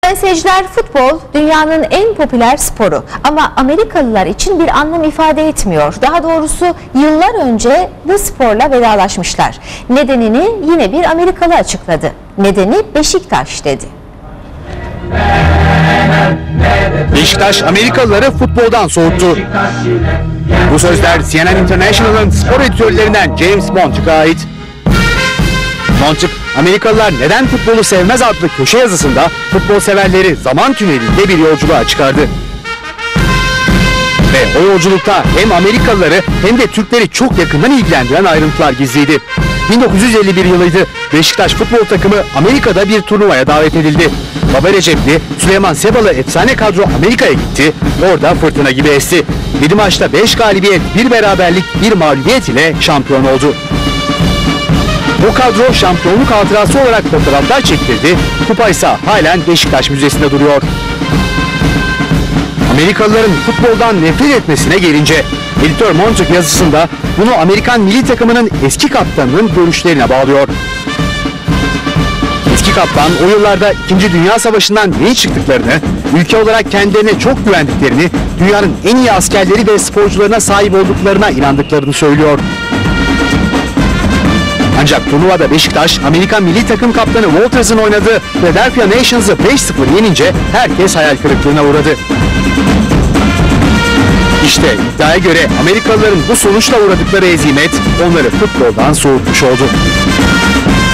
Sayın seyirciler, futbol dünyanın en popüler sporu ama Amerikalılar için bir anlam ifade etmiyor. Daha doğrusu yıllar önce bu sporla vedalaşmışlar. Nedenini yine bir Amerikalı açıkladı. Nedeni Beşiktaş dedi. Beşiktaş Amerikalıları futboldan soğuttu. Bu sözler CNN International'ın spor editörlerinden James Montig'e ait. Montig, Amerikalılar neden futbolu sevmez adlı köşe yazısında futbol severleri zaman tünelinde bir yolculuğa çıkardı. Ve o yolculukta hem Amerikalıları hem de Türkleri çok yakından ilgilendiren ayrıntılar gizliydi. 1951 yılıydı. Beşiktaş futbol takımı Amerika'da bir turnuvaya davet edildi. Baba Recep'li, Süleyman Sebalı efsane kadro Amerika'ya gitti. Orada fırtına gibi esti. 7 maçta 5 galibiyet, 1 beraberlik, 1 mağlubiyet ile şampiyon oldu. Bu kadro şampiyonluk hatırası olarak fotoğraflar çektirdi. Kupa ise halen Beşiktaş Müzesi'nde duruyor. Amerikalıların futboldan nefret etmesine gelince, editör Montig yazısında bunu Amerikan milli takımının eski kaptanının görüşlerine bağlıyor. Eski kaptan o yıllarda 2. Dünya Savaşı'ndan neyi çıktıklarını, ülke olarak kendilerine çok güvendiklerini, dünyanın en iyi askerleri ve sporcularına sahip olduklarına inandıklarını söylüyor. Ancak turnuvada Beşiktaş, Amerikan milli takım kaptanı Walters'ın oynadığı Philadelphia Nations'ı 5-0 yenince herkes hayal kırıklığına uğradı. İşte iddiaya göre Amerikalıların bu sonuçla uğradıkları hezimet onları futboldan soğutmuş oldu.